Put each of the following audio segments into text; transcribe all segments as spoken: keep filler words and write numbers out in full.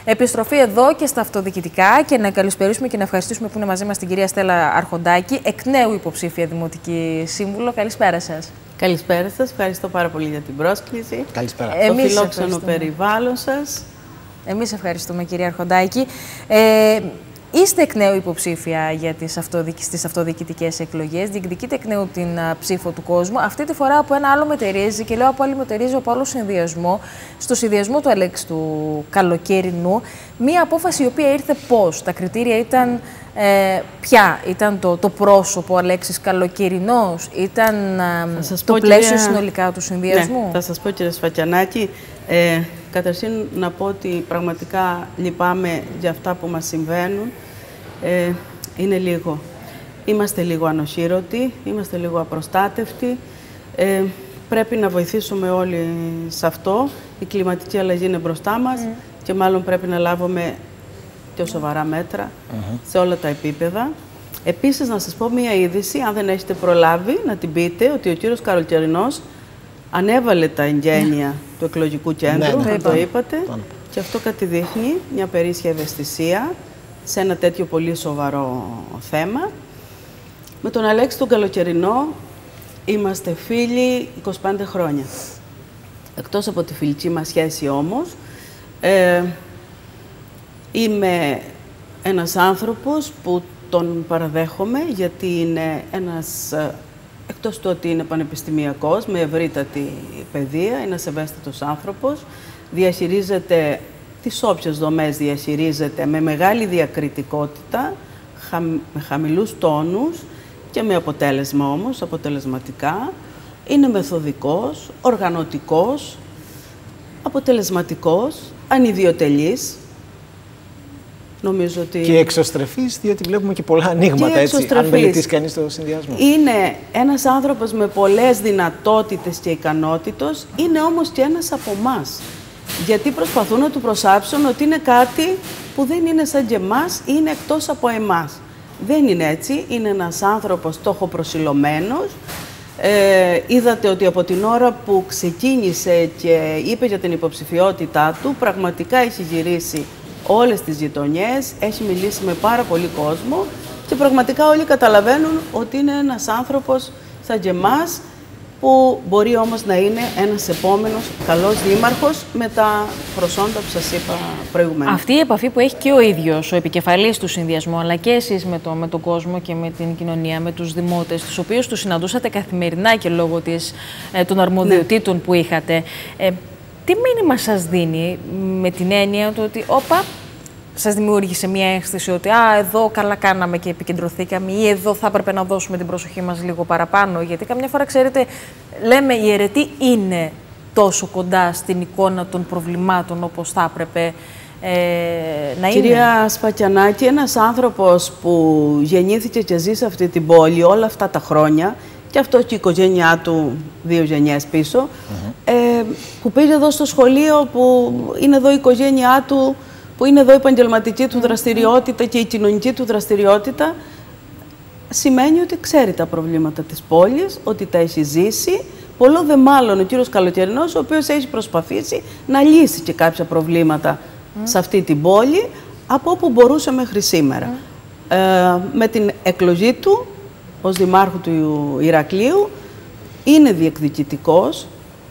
Επιστροφή εδώ και στα αυτοδιοικητικά και να καλησπερίσουμε και να ευχαριστήσουμε που είναι μαζί μας την κυρία Στέλλα Αρχοντάκη, εκ νέου υποψήφια Δημοτική Σύμβουλο. Καλησπέρα σας. Καλησπέρα σας. Ευχαριστώ πάρα πολύ για την πρόσκληση. Καλησπέρα. Το φιλόξενο περιβάλλον σας. Εμείς ευχαριστούμε, κυρία Αρχοντάκη. Ε, Είστε εκ νέου υποψήφια για τις αυτοδιοικητικές αυτοδιοικητικές εκλογές. Διεκδικείτε εκ νέου την uh, ψήφο του κόσμου. Αυτή τη φορά από ένα άλλο μετερίζει, και λέω από άλλο μετερίζει, από άλλο συνδυασμό, στο συνδυασμό του Αλέξη του Καλοκαιρινού. Μία απόφαση η οποία ήρθε πώς? Τα κριτήρια ήταν ε, ποια? Ήταν το, το πρόσωπο Αλέξης Καλοκαιρινός? Ήταν uh, το πω, πλαίσιο κυρία... συνολικά του συνδυασμού? Ναι, θα σας πω, κύριε Σφακιανάκη, ε, καταρχήν να πω ότι πραγματικά λυπάμαι για αυτά που μας συμβαίνουν. Ε, είναι λίγο. Είμαστε λίγο ανοσήρωτοι, είμαστε λίγο απροστάτευτοι. Ε, πρέπει να βοηθήσουμε όλοι σε αυτό. Η κλιματική αλλαγή είναι μπροστά μας mm. και μάλλον πρέπει να λάβουμε πιο σοβαρά μέτρα mm-hmm. σε όλα τα επίπεδα. Επίσης, να σας πω μία είδηση, αν δεν έχετε προλάβει, να την πείτε, ότι ο κύριος Καλοκαιρινός ανέβαλε τα εγγένεια mm. του εκλογικού κέντρου, ναι, ναι, το είπατε, ναι. και αυτό κάτι δείχνει μια περίσσια ευαισθησία σε ένα τέτοιο πολύ σοβαρό θέμα. Με τον Αλέξη τον Καλοκαιρινό είμαστε φίλοι είκοσι πέντε χρόνια. Εκτός από τη φιλική μας σχέση όμως, ε, είμαι ένας άνθρωπος που τον παραδέχομαι, γιατί είναι ένας, εκτός του ότι είναι πανεπιστημιακός, με ευρύτατη παιδεία, είναι ένας ευαίσθητος άνθρωπος, διαχειρίζεται τις όποιες δομές διαχειρίζεται με μεγάλη διακριτικότητα, χα, με χαμηλούς τόνους και με αποτέλεσμα όμως, αποτελεσματικά. Είναι μεθοδικός, οργανωτικός, αποτελεσματικός, ανιδιοτελής. Νομίζω ότι... Και εξωστρεφής, διότι βλέπουμε και πολλά ανοίγματα, έτσι, αν μελετήσει κανείς το συνδυασμό. Είναι ένας άνθρωπος με πολλές δυνατότητες και ικανότητες, είναι όμως και ένας από εμάς. Γιατί προσπαθούν να του προσάψουν ότι είναι κάτι που δεν είναι σαν και εμάς, είναι εκτός από εμάς. Δεν είναι έτσι, είναι ένας άνθρωπος στόχοπροσιλωμένος. Ε, είδατε ότι από την ώρα που ξεκίνησε και είπε για την υποψηφιότητά του, πραγματικά έχει γυρίσει όλες τις γειτονιές, έχει μιλήσει με πάρα πολύ κόσμο και πραγματικά όλοι καταλαβαίνουν ότι είναι ένας άνθρωπος σαν και εμάς, που μπορεί όμως να είναι ένας επόμενος καλός δήμαρχος με τα προσόντα που σας είπα προηγουμένως. Αυτή η επαφή που έχει και ο ίδιος, ο επικεφαλής του συνδυασμού, αλλά και εσείς με, το, με τον κόσμο και με την κοινωνία, με τους δημότες, τους οποίους τους συναντούσατε καθημερινά και λόγω της, ε, των αρμοδιοτήτων ναι. που είχατε, ε, τι μήνυμα σας δίνει με την έννοια του ότι όπα, σας δημιούργησε μια αίσθηση ότι α, εδώ καλά κάναμε και επικεντρωθήκαμε, ή εδώ θα έπρεπε να δώσουμε την προσοχή μας λίγο παραπάνω? Γιατί καμιά φορά, ξέρετε, λέμε η αιρετή είναι τόσο κοντά στην εικόνα των προβλημάτων όπως θα έπρεπε ε, να είναι. Κυρία Σφακιανάκη, ένας άνθρωπος που γεννήθηκε και ζει σε αυτή την πόλη όλα αυτά τα χρόνια, και αυτό και η οικογένειά του δύο γενιές πίσω, mm-hmm. ε, που πήγε εδώ στο σχολείο, που είναι εδώ η οικογένειά του, που είναι εδώ η επαγγελματική του δραστηριότητα και η κοινωνική του δραστηριότητα, σημαίνει ότι ξέρει τα προβλήματα της πόλης, ότι τα έχει ζήσει. Πολλό δε μάλλον ο κύριος Καλοκαιρινός, ο οποίος έχει προσπαθήσει να λύσει και κάποια προβλήματα mm. σε αυτή την πόλη, από όπου μπορούσε μέχρι σήμερα. Mm. Ε, με την εκλογή του ως δημάρχου του Ηρακλείου, είναι διεκδικητικός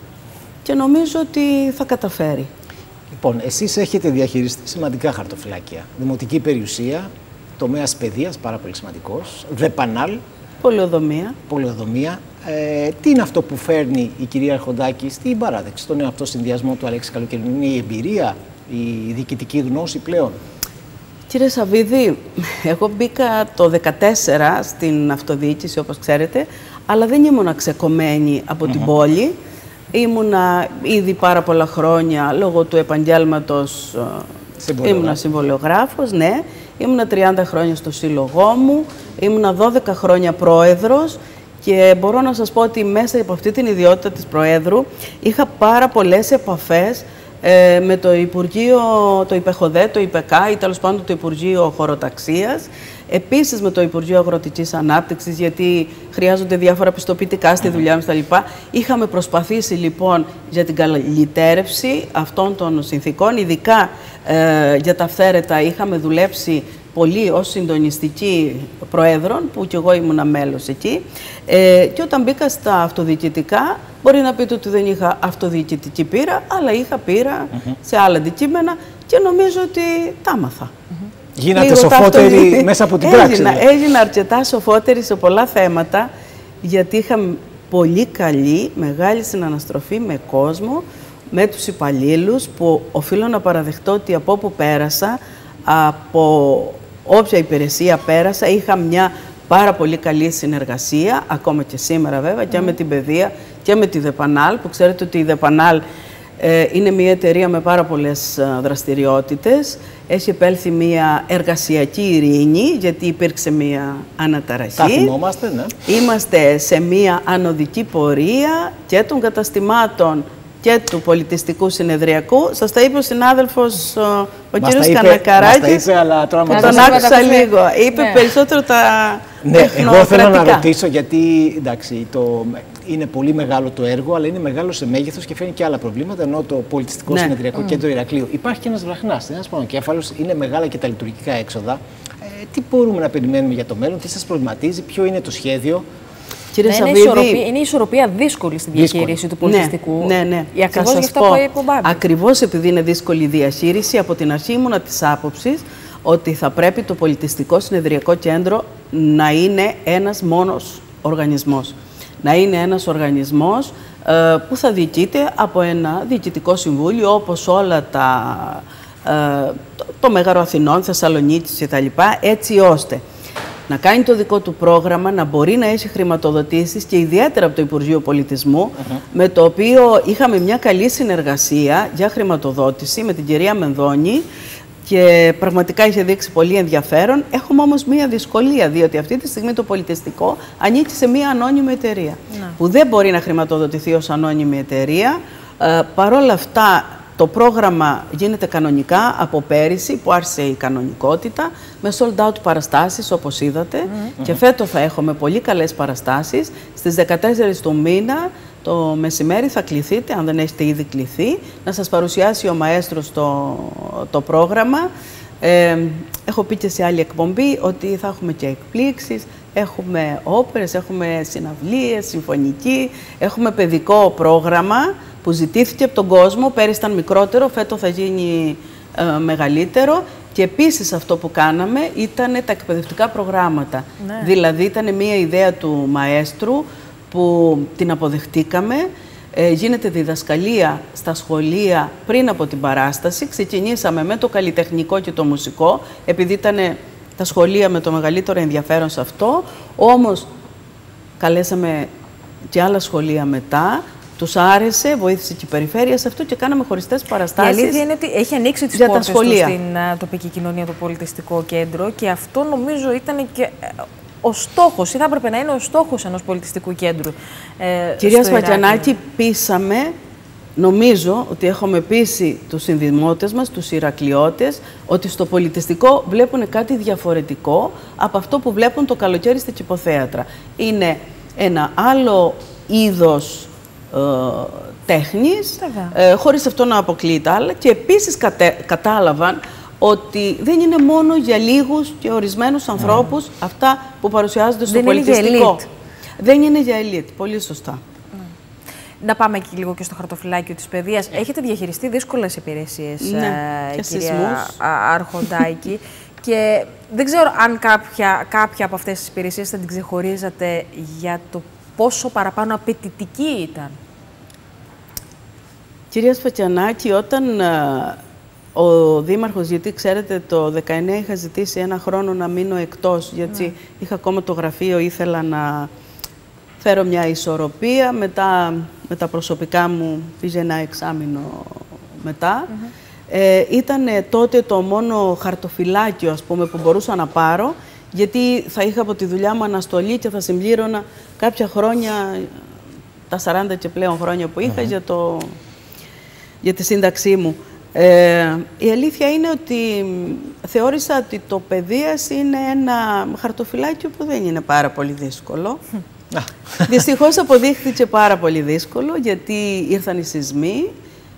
και νομίζω ότι θα καταφέρει. Λοιπόν, εσείς έχετε διαχειριστεί σημαντικά χαρτοφυλάκια. Δημοτική περιουσία, τομέας παιδείας, πάρα πολύ σημαντικός, ΔΕΠΑΝΑΛ. Πολεοδομία. Πολεοδομία. Ε, τι είναι αυτό που φέρνει η κυρία Αρχοντάκη στην παράδεξη, στον αυτό συνδυασμό του Αλέξη Καλοκαιρινού? Είναι η εμπειρία, η διοικητική γνώση πλέον? Κύριε Σαββίδη, εγώ μπήκα το δύο χιλιάδες δεκατέσσερα στην αυτοδιοίκηση, όπως ξέρετε, αλλά δεν ήμουνα ξεκομμένη από mm-hmm. την πόλη. Ήμουνα ήδη πάρα πολλά χρόνια, λόγω του επαγγέλματος, ήμουνα συμβολιογράφος, ναι. Ήμουνα τριάντα χρόνια στο σύλλογό μου, ήμουνα δώδεκα χρόνια πρόεδρος και μπορώ να σας πω ότι μέσα από αυτή την ιδιότητα της Προέδρου είχα πάρα πολλές επαφές ε, με το Υπουργείο, το ΙΠΕΧΟΔΕ, το ΙΠΕΚΑ ή τέλος πάντων το Υπουργείο Χωροταξίας, Επίσης με το Υπουργείο Αγροτικής Ανάπτυξης, γιατί χρειάζονται διάφορα πιστοποιητικά στη δουλειά μας κτλ. Είχαμε προσπαθήσει λοιπόν για την καλυτέρευση αυτών των συνθήκων, ειδικά ε, για τα αυθαίρετα είχαμε δουλέψει πολύ ως συντονιστική προέδρων, που κι εγώ ήμουνα μέλος εκεί. Ε, και όταν μπήκα στα αυτοδιοικητικά, μπορεί να πείτε ότι δεν είχα αυτοδιοικητική πείρα, αλλά είχα πείρα mm-hmm. σε άλλα αντικείμενα και νομίζω ότι τα μάθα. Mm-hmm. Γίνατε σοφότεροι αυτοδι... μέσα από την πράξη. Έγινα, έγινα αρκετά σοφότερη σε πολλά θέματα, γιατί είχα πολύ καλή, μεγάλη συναναστροφή με κόσμο, με τους υπαλλήλους, που οφείλω να παραδεχτώ ότι από όπου πέρασα, από όποια υπηρεσία πέρασα, είχα μια πάρα πολύ καλή συνεργασία, ακόμα και σήμερα βέβαια, mm. και με την παιδεία και με τη ΔΕΠΑΝΑΛ, που ξέρετε ότι η ΔΕΠΑΝΑΛ ε, είναι μια εταιρεία με πάρα πολλές ε, δραστηριότητες. Έχει επέλθει μια εργασιακή ειρήνη, γιατί υπήρξε μια αναταραχή. Τα θυμόμαστε, ναι. Είμαστε σε μια ανωδική πορεία και των καταστημάτων και του πολιτιστικού συνεδριακού. Σας τα είπε ο συνάδελφος, ο, ο κύριος Κανακαράκης. Μας τα είπε, αλλά τώρα μας τον άκουσα λίγο. Είπε ναι. περισσότερο τα ναι, εγώ θέλω να ρωτήσω, γιατί εντάξει, το, είναι πολύ μεγάλο το έργο, αλλά είναι μεγάλο σε μέγεθος και φέρνει και άλλα προβλήματα, ενώ το πολιτιστικό ναι. συνεδριακό mm. κέντρο Ηρακλείου υπάρχει και ένας βραχνάς, ένας πονοκέφαλος, είναι μεγάλα και τα λειτουργικά έξοδα. Ε, τι μπορούμε να περιμένουμε για το μέλλον, τι σας προβληματίζει, ποιο είναι το σχέδιο? Κύριε ναι, είναι, ισορροπία, είναι ισορροπία δύσκολη στη διαχείριση δύσκολη. του πολιτιστικού. Ναι, ναι, ναι. Ακριβώς γι' αυτό που είπε ο Μπάμπης. Ακριβώς επειδή είναι δύσκολη η διαχείριση, από την αρχή ήμουνα της άποψης ότι θα πρέπει το πολιτιστικό συνεδριακό κέντρο να είναι ένας μόνος οργανισμός. Να είναι ένας οργανισμός ε, που θα διοικείται από ένα διοικητικό συμβούλιο, όπως όλα τα, ε, το, το Μέγαρο Αθηνών, Θεσσαλονίκης κτλ. Έτσι ώστε να κάνει το δικό του πρόγραμμα, να μπορεί να έχει χρηματοδοτήσεις και ιδιαίτερα από το Υπουργείο Πολιτισμού, uh-huh. με το οποίο είχαμε μια καλή συνεργασία για χρηματοδότηση με την κυρία Μενδώνη και πραγματικά είχε δείξει πολύ ενδιαφέρον. Έχουμε όμως μια δυσκολία, διότι αυτή τη στιγμή το πολιτιστικό ανήκει σε μια ανώνυμη εταιρεία, uh-huh. που δεν μπορεί να χρηματοδοτηθεί ως ανώνυμη εταιρεία. Ε, Παρ' όλα αυτά, το πρόγραμμα γίνεται κανονικά από πέρυσι, που άρχισε η κανονικότητα, με sold out παραστάσεις, όπως είδατε. Mm-hmm. Και φέτος θα έχουμε πολύ καλές παραστάσεις. Στις δεκατέσσερις του μήνα, το μεσημέρι, θα κληθείτε, αν δεν έχετε ήδη κληθεί, να σας παρουσιάσει ο μαέστρος το, το πρόγραμμα. Ε, έχω πει και σε άλλη εκπομπή ότι θα έχουμε και εκπλήξεις, έχουμε όπερες, έχουμε συναυλίες, συμφωνική, έχουμε παιδικό πρόγραμμα που ζητήθηκε από τον κόσμο. Πέρυσι ήταν μικρότερο, φέτος θα γίνει ε, μεγαλύτερο. Και επίσης αυτό που κάναμε ήταν τα εκπαιδευτικά προγράμματα. Ναι. Δηλαδή ήταν μια ιδέα του μαέστρου που την αποδεχτήκαμε. Ε, γίνεται διδασκαλία στα σχολεία πριν από την παράσταση. Ξεκινήσαμε με το καλλιτεχνικό και το μουσικό, επειδή ήταν τα σχολεία με το μεγαλύτερο ενδιαφέρον σε αυτό. Όμως καλέσαμε και άλλα σχολεία μετά. Τους άρεσε, βοήθησε και η περιφέρεια σε αυτό και κάναμε χωριστές παραστάσεις. Η αλήθεια είναι ότι έχει ανοίξει τις πόρτες του στην τοπική κοινωνία, το πολιτιστικό κέντρο, και αυτό νομίζω ήταν και ο στόχος, ή θα έπρεπε να είναι ο στόχος ενός πολιτιστικού κέντρου. Ε, Κυρία Σπατιανάκη, πείσαμε, νομίζω ότι έχουμε πείσει τους συνδημότες μας, τους Ηρακλειώτες, ότι στο πολιτιστικό βλέπουν κάτι διαφορετικό από αυτό που βλέπουν το καλοκαίρι στα κηποθέατρα. Είναι ένα άλλο είδος Ε, τέχνης, ε, χωρίς αυτό να αποκλείει τα άλλα, και επίσης κατέ, κατάλαβαν ότι δεν είναι μόνο για λίγους και ορισμένους mm. ανθρώπους αυτά που παρουσιάζονται στο δεν πολιτιστικό. Είναι για elite. Δεν είναι για ελίτ, πολύ σωστά. Mm. Να πάμε και λίγο και στο χαρτοφυλάκιο της παιδείας. Έχετε διαχειριστεί δύσκολες υπηρεσίες, ναι, ε, κυρία Αρχοντάκη, και δεν ξέρω αν κάποια, κάποια από αυτές τις υπηρεσίες θα την ξεχωρίζατε για το πόσο παραπάνω απαιτητική ήταν. Κυρία Σπατιανάκη, όταν α, ο Δήμαρχος, γιατί ξέρετε το δεκαεννιά είχα ζητήσει ένα χρόνο να μείνω εκτός, γιατί ναι. είχα ακόμα το γραφείο, ήθελα να φέρω μια ισορροπία, μετά με τα προσωπικά μου πήγε ένα εξάμηνο μετά. Mm-hmm. ε, ήταν τότε το μόνο χαρτοφυλάκιο, ας πούμε, που μπορούσα να πάρω, γιατί θα είχα από τη δουλειά μου αναστολή και θα συμπλήρωνα κάποια χρόνια, τα σαράντα και πλέον χρόνια που είχα, mm-hmm. για, το, για τη σύνταξή μου. Ε, η αλήθεια είναι ότι θεώρησα ότι το παιδείας είναι ένα χαρτοφυλάκιο που δεν είναι πάρα πολύ δύσκολο. Δυστυχώς αποδείχθηκε πάρα πολύ δύσκολο, γιατί ήρθαν οι σεισμοί,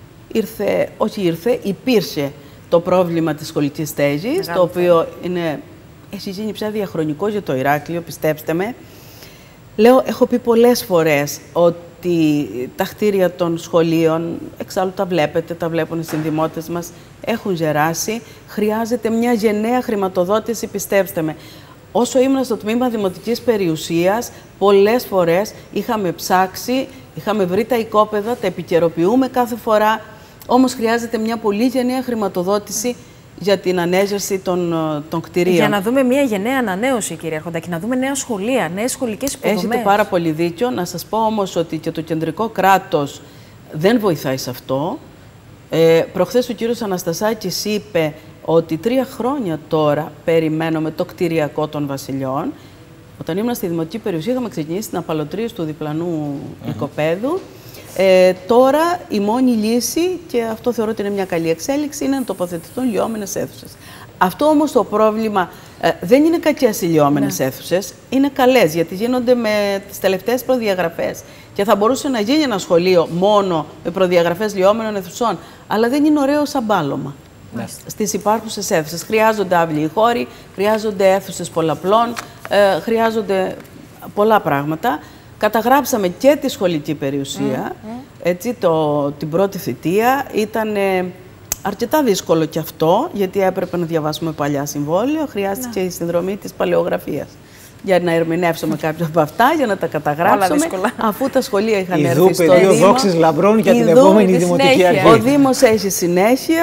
ήρθε, όχι ήρθε, υπήρχε το πρόβλημα της σχολικής στέγης, το οποίο είναι, έχει γίνει πια διαχρονικό για το Ηράκλειο, πιστέψτε με. Λέω, έχω πει πολλές φορές ότι τα κτίρια των σχολείων, εξάλλου τα βλέπετε, τα βλέπουν οι συνδημότες μας, έχουν γεράσει. Χρειάζεται μια γενναία χρηματοδότηση, πιστέψτε με. Όσο ήμουν στο τμήμα Δημοτικής Περιουσίας, πολλές φορές είχαμε ψάξει, είχαμε βρει τα οικόπεδα, τα επικαιροποιούμε κάθε φορά, όμως χρειάζεται μια πολύ γενναία χρηματοδότηση για την ανέγερση των, των κτηρίων. Για να δούμε μια γενναία ανανέωση, κύριε Αρχοντάκη, να δούμε νέα σχολεία, νέες σχολικές υποδομές. Έχετε πάρα πολύ δίκιο. Να σας πω όμως ότι και το κεντρικό κράτος δεν βοηθάει σε αυτό. Ε, προχθές ο κύριος Αναστασάκης είπε ότι τρία χρόνια τώρα περιμένουμε το κτηριακό των Βασιλιών. Όταν ήμουν στη Δημοτική Περιουσία είχαμε ξεκινήσει την απαλωτρίωση του διπλανού mm-hmm. οικοπαίδου. Ε, τώρα η μόνη λύση, και αυτό θεωρώ ότι είναι μια καλή εξέλιξη, είναι να τοποθετηθούν λιώμενες αίθουσες. Αυτό όμως το πρόβλημα ε, δεν είναι κακές οι λιώμενες ναι. αίθουσες, είναι καλές, γιατί γίνονται με τις τελευταίες προδιαγραφές. Και θα μπορούσε να γίνει ένα σχολείο μόνο με προδιαγραφές λιώμενων αιθουσών, αλλά δεν είναι ωραίο σαν μπάλωμα. Ναι. Στις υπάρχουσες αίθουσες χρειάζονται άβλοι χώροι, χρειάζονται αίθουσες πολλαπλών, ε, χρειάζονται πολλά πράγματα. Καταγράψαμε και τη σχολική περιουσία, mm, mm. έτσι, το, την πρώτη θητεία. Ήταν ε, αρκετά δύσκολο και αυτό, γιατί έπρεπε να διαβάσουμε παλιά συμβόλαιο. Χρειάστηκε mm. η συνδρομή της παλαιογραφίας για να ερμηνεύσουμε κάποια από αυτά, για να τα καταγράψουμε, αφού τα σχολεία είχαν έρθει στο Δήμο. Πεδίο δόξης λαμπρών για την επόμενη Δημοτική Αρχή. Ο Δήμος έχει συνέχεια.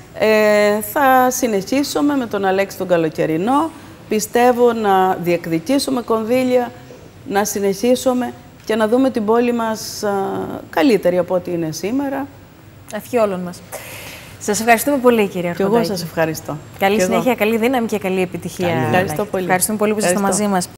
Ε, θα συνεχίσουμε με τον Αλέξη τον Καλοκαιρινό. Πιστεύω να διεκδικήσουμε κονδύλια, να συνεχίσουμε και να δούμε την πόλη μας α, καλύτερη από ό,τι είναι σήμερα. Ευχή όλων μας. Σας ευχαριστούμε πολύ, κύριε Αρχοντάκη. Και εγώ σας ευχαριστώ. Καλή και συνέχεια, εγώ. Καλή δύναμη και καλή επιτυχία. Καλή. Ευχαριστώ πολύ. Ευχαριστούμε πολύ που είστε μαζί μας.